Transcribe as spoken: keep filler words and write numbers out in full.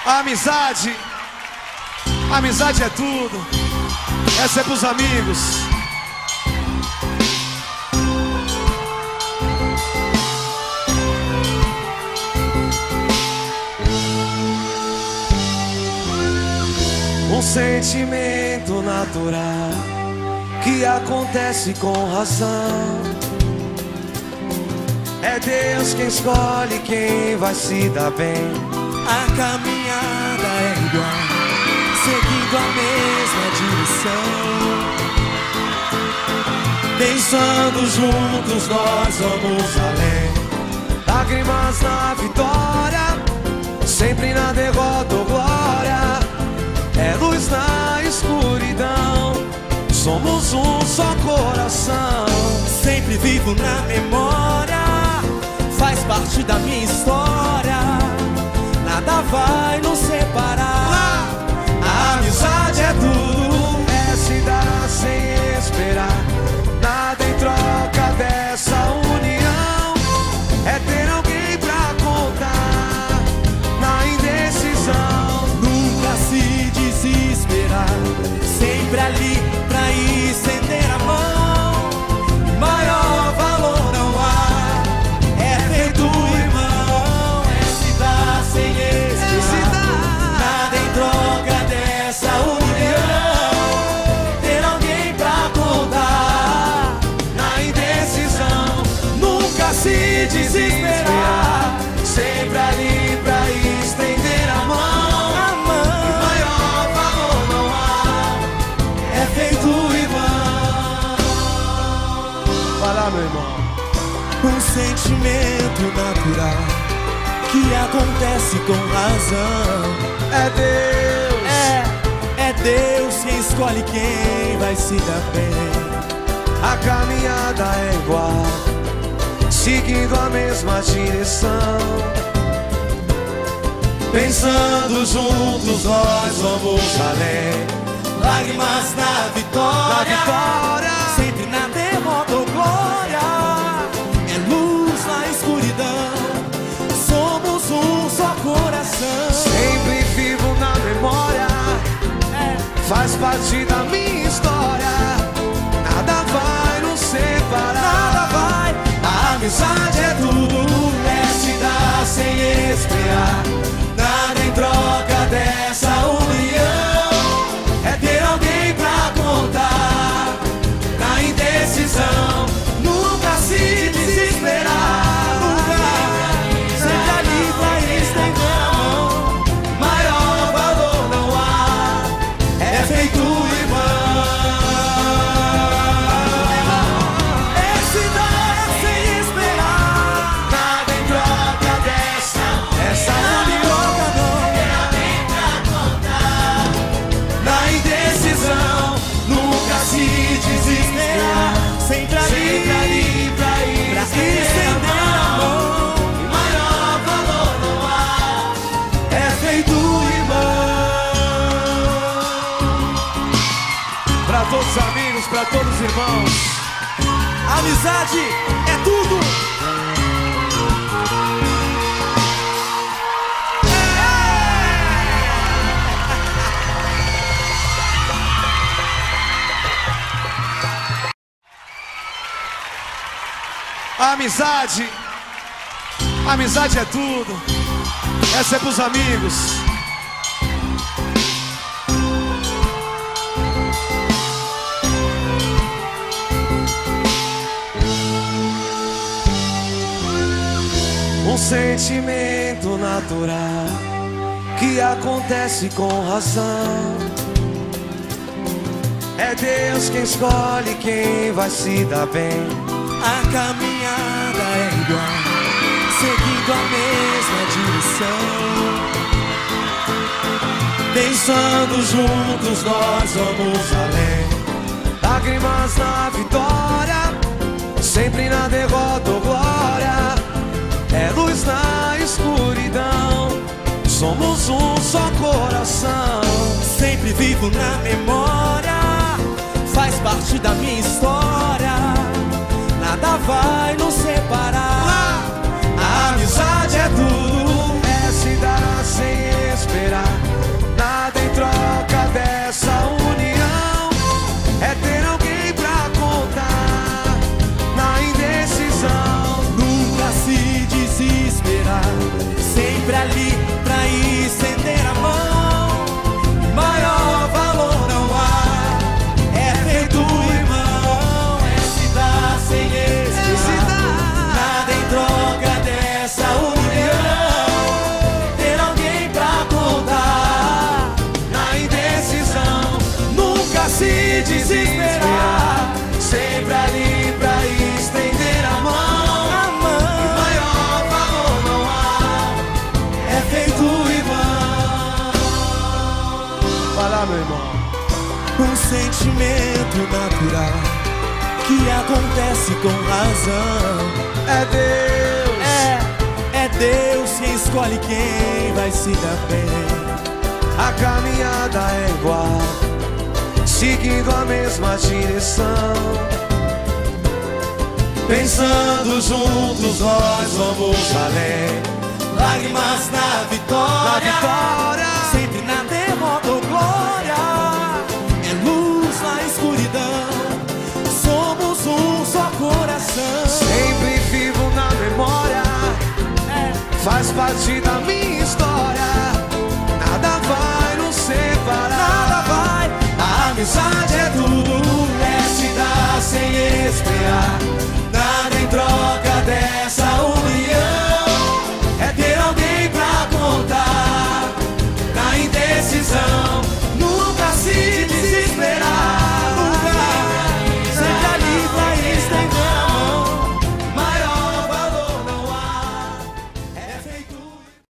A amizade, a amizade é tudo. Essa é pros amigos. Um sentimento natural que acontece com razão. É Deus quem escolhe quem vai se dar bem. A caminhada é igual, seguindo a mesma direção. Pensando juntos nós vamos além. Lágrimas na vitória, sempre na derrota ou glória. É luz na escuridão, somos um só coração. Sempre vivo na memória, faz parte da minha história. Nada vai nos separar. A amizade é tudo, é se dar sem esperar. Nada em troca dessa união, é ter alguém pra contar na indecisão. Nunca se desesperar, sempre ali pra estender a mão. Maior valor não há, é feito irmão. É se dar sem esperar, nada em troca dessa união. Ter alguém pra contar na indecisão. nunca se desesperar, sempre ali pra estender a mão. Maior valor não há, é feito irmão. vai lá, meu irmão. Um sentimento natural que acontece com razão. É Deus, É, é Deus quem escolhe quem vai se dar bem. a caminhada é igual, seguindo a mesma direção. Pensando juntos nós vamos além. Lágrimas na vitória, Na vitória, sempre na derrota ou glória. É luz na escuridão, somos um só coração. sempre vivo na memória, É, faz parte da minha história. Nada vai nos separar. nada vai. A amizade é tudo, é se dar sem esperar. Nada em troca dessa união, é ter alguém pra contar na indecisão. Nunca se desesperar, Sempre ali pra estender a mão. maior valor não há, é feito irmão. É se dar sem esperar, Nada em troca dessa, essa união. Na indecisão, nunca se desesperar. sempre Sempre ali ali pra pra estender estender a mão. e maior valor não há, é feito irmão. Pra todos os amigos, pra todos os irmãos. Amizade é tudo. A amizade, a amizade é tudo. Essa é pros amigos. Um sentimento natural que acontece com razão. É Deus quem escolhe quem vai se dar bem. A caminhada é igual, seguindo a mesma direção. Pensando juntos nós vamos além. Lágrimas na vitória, sempre na derrota ou glória. É luz na escuridão, somos um só coração. Sempre vivo na memória, faz parte da minha história. Nada vai nos separar. A amizade é tudo, é se dar sem esperar. sentimento natural que acontece com razão. É Deus, É, é Deus quem escolhe quem vai se dar bem. a caminhada é igual, seguindo a mesma direção. Pensando juntos nós vamos além. Lágrimas na vitória, Na vitória, sempre na derrota ou glória. É luz na escuridão, somos um só coração. sempre vivo na memória, É, faz parte da minha história. Nada vai nos separar. nada vai, A amizade é tudo, é se dar sem esperar.